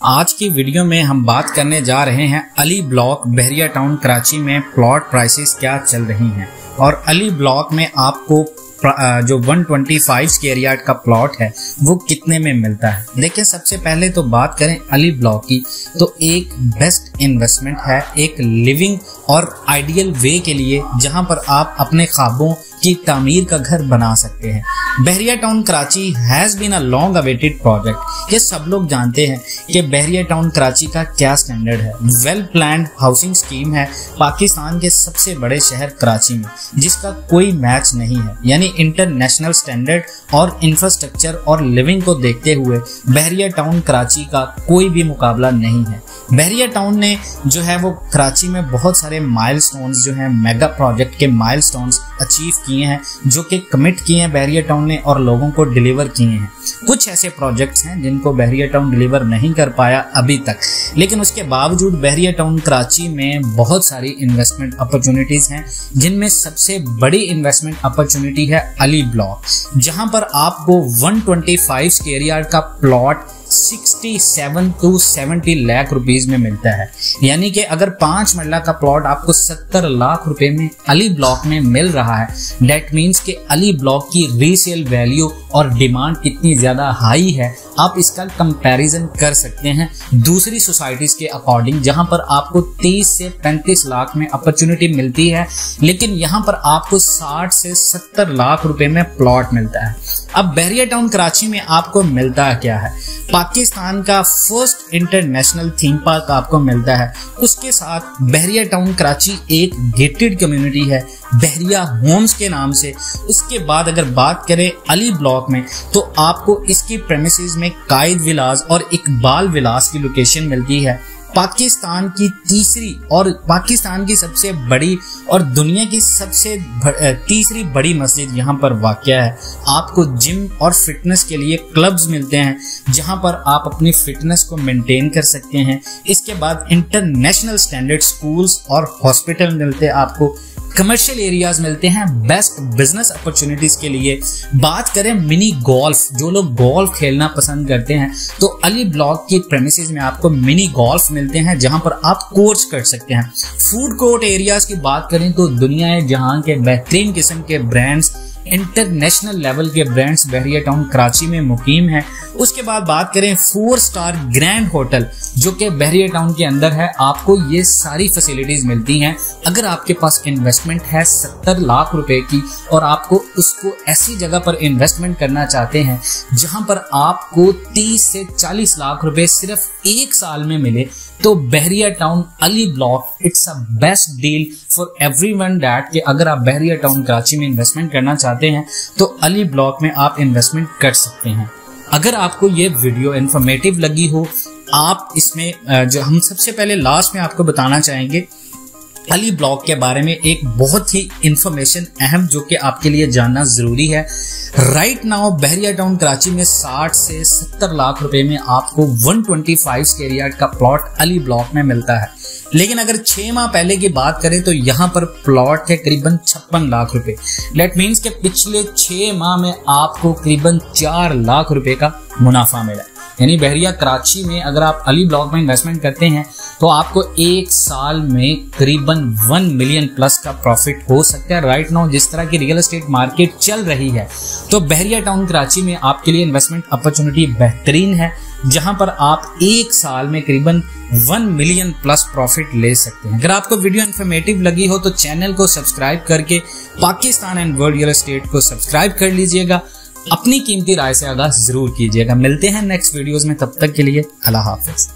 आज की वीडियो में हम बात करने जा रहे हैं अली ब्लॉक बहरिया टाउन कराची में प्लॉट प्राइसेस क्या चल रही हैं और अली ब्लॉक में आपको जो 125 स्क्वायर यार्ड का प्लॉट है वो कितने में मिलता है। देखिए, सबसे पहले तो बात करें अली ब्लॉक की, तो एक बेस्ट इन्वेस्टमेंट है एक लिविंग और आइडियल वे के लिए, जहां पर आप अपने ख्वाबों की तामीर का घर बना सकते हैं। Bahria Town Karachi has been a long awaited project. ये सब लोग जानते हैं कि बहरिया टाउन कराची का क्या स्टैंडर्ड है। वेल प्लान्ड हाउसिंग स्कीम है पाकिस्तान के सबसे बड़े शहर कराची में, जिसका कोई मैच नहीं है। यानी इंटरनेशनल स्टैंडर्ड और इंफ्रास्ट्रक्चर और लिविंग को देखते हुए बहरिया टाउन कराची का कोई भी मुकाबला नहीं है। बहरिया टाउन ने जो है वो कराची में बहुत सारे माइलस्टोन्स जो हैं, मेगा प्रोजेक्ट के माइलस्टोन्स अचीव किए हैं, जो कि कमिट किए हैं बहरिया टाउन ने और लोगों को डिलीवर किए हैं। कुछ ऐसे प्रोजेक्ट्स हैं जिनको बहरिया टाउन डिलीवर नहीं कर पाया अभी तक, लेकिन उसके बावजूद बहरिया टाउन कराची में बहुत सारी इन्वेस्टमेंट अपॉर्चुनिटीज हैं, जिनमें सबसे बड़ी इन्वेस्टमेंट अपॉर्चुनिटी है अली ब्लॉक, जहां पर आपको 125 स्क्वायर यार्ड का प्लॉट 67 to 70 लाख रुपीस में मिलता है। यानी कि अगर 5 मरला का प्लॉट आपको 70 लाख रुपए में अली ब्लॉक में मिल रहा है, डेट मीन्स कि अली ब्लॉक की रीसेल वैल्यू और डिमांड कितनी ज्यादा हाई है। आप इसका कंपैरिजन कर सकते हैं दूसरी सोसाइटीज के अकॉर्डिंग, जहां पर आपको 30 से 35 लाख में अपॉर्चुनिटी मिलती है, लेकिन यहां पर आपको 60 से 70 लाख रुपए में प्लॉट मिलता है। अब बहरिया टाउन कराची में आपको मिलता क्या है? पाकिस्तान का फर्स्ट इंटरनेशनल थीम पार्क आपको मिलता है। उसके साथ बहरिया टाउन कराची एक गेटेड कम्युनिटी है बहरिया होम्स के नाम से। उसके बाद अगर बात करें अली ब्लॉक में, तो आपको इसकी प्रेमिसेस में कायद विलास और इकबाल विलास की लोकेशन मिलती है। पाकिस्तान की तीसरी और पाकिस्तान की सबसे बड़ी और दुनिया की सबसे तीसरी बड़ी मस्जिद यहाँ पर वाक़या है। आपको जिम और फिटनेस के लिए क्लब्स मिलते हैं, जहाँ पर आप अपनी फिटनेस को मेंटेन कर सकते हैं। इसके बाद इंटरनेशनल स्टैंडर्ड स्कूल्स और हॉस्पिटल मिलते हैं आपको। कमर्शियल एरियाज मिलते हैं बेस्ट बिजनेस अपॉर्चुनिटीज के लिए। बात करें मिनी गोल्फ, जो लोग गोल्फ खेलना पसंद करते हैं, तो अली ब्लॉक की प्रेमिसेस में आपको मिनी गोल्फ मिलते हैं, जहां पर आप कोर्स कर सकते हैं। फूड कोर्ट एरियाज की बात करें तो दुनिया जहां के बेहतरीन किस्म के ब्रांड्स, इंटरनेशनल लेवल के ब्रांड्स बहरिया टाउन कराची में मुकीम है। उसके बाद बात करें 4 स्टार ग्रैंड होटल, जो कि बहरिया टाउन के अंदर है। आपको ये सारी फैसिलिटीज मिलती हैं। अगर आपके पास इन्वेस्टमेंट है 70 लाख रुपए की और आपको उसको ऐसी जगह पर इन्वेस्टमेंट करना चाहते हैं जहां पर आपको 30 से 40 लाख रुपए सिर्फ एक साल में मिले, तो Bahria Town Ali Block it's a best deal for everyone that कि अगर आप बहरिया टाउन कराची में इन्वेस्टमेंट करना चाहते हैं तो अली ब्लॉक में आप इन्वेस्टमेंट कर सकते हैं। अगर आपको ये वीडियो इन्फॉर्मेटिव लगी हो, आप इसमें जो हम सबसे पहले लास्ट में आपको बताना चाहेंगे अली ब्लॉक के बारे में एक बहुत ही इंफॉर्मेशन अहम, जो कि आपके लिए जानना जरूरी है। Right now Bahria Town Karachi में 60 से 70 लाख रुपए में आपको 125 स्क्वायर यार्ड का प्लॉट अली ब्लॉक में मिलता है, लेकिन अगर 6 माह पहले की बात करें तो यहाँ पर प्लॉट है करीबन 56 लाख रुपए। डेट मीन्स के पिछले 6 माह में आपको करीबन 4 लाख रुपए का मुनाफा मिला। यानी बहरिया कराची में अगर आप अली ब्लॉक में इन्वेस्टमेंट करते हैं तो आपको एक साल में करीबन 1 मिलियन प्लस का प्रॉफिट हो सकता है। राइट नाउ जिस तरह की रियल एस्टेट मार्केट चल रही है, तो बहरिया टाउन कराची में आपके लिए इन्वेस्टमेंट अपॉर्चुनिटी बेहतरीन है, जहां पर आप एक साल में करीबन 1 मिलियन प्लस प्रॉफिट ले सकते हैं। अगर आपको वीडियो इन्फॉर्मेटिव लगी हो तो चैनल को सब्सक्राइब करके Pakistan and world real estate को सब्सक्राइब कर लीजिएगा। अपनी कीमती राय से आगाह जरूर कीजिएगा। मिलते हैं नेक्स्ट वीडियोस में, तब तक के लिए अल्लाह हाफिज।